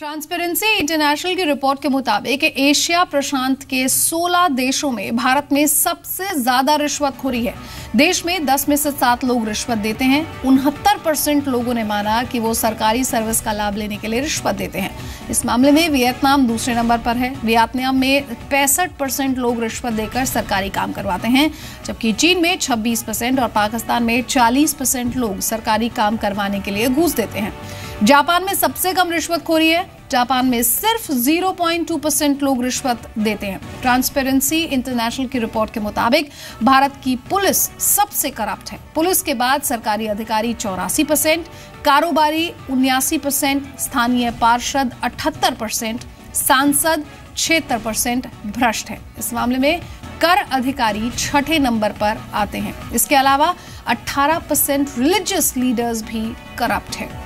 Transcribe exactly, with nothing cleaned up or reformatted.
Transparency international की report के मुताबिक एशिया प्रशांत के सोलह देशों में भारत में सबसे ज्यादा रिश्वतखोरी है। देश में दस में से सात लोग रिश्वत देते हैं। उनहत्तर परसेंट लोगों ने माना कि वो सरकारी सर्विस का लाभ लेने के लिए रिश्वत देते हैं। इस मामले में वियतनाम दूसरे नंबर पर है। वियतनाम में पैंसठ परसेंट लोग रिश्वत देकर सरकारी काम करवाते हैं, जबकि चीन में छब्बीस परसेंट और पाकिस्तान में चालीस परसेंट लोग सरकारी काम करवाने के लिए घूस देते हैं। जापान में सबसे कम रिश्वतखोरी है। जापान में सिर्फ ज़ीरो पॉइंट टू परसेंट लोग रिश्वत देते हैं। ट्रांसपेरेंसी इंटरनेशनल की रिपोर्ट के मुताबिक भारत की पुलिस सबसे करप्ट है। पुलिस के बाद सरकारी अधिकारी चौरासी परसेंट, कारोबारी उन्यासी परसेंट, स्थानीय पार्षद अठहत्तर परसेंट, सांसद छिहत्तर परसेंट भ्रष्ट है। इस मामले में कर अधिकारी छठे नंबर पर आते हैं। इसके अलावा अठारह परसेंट रिलीजियस लीडर्स भी करप्ट है।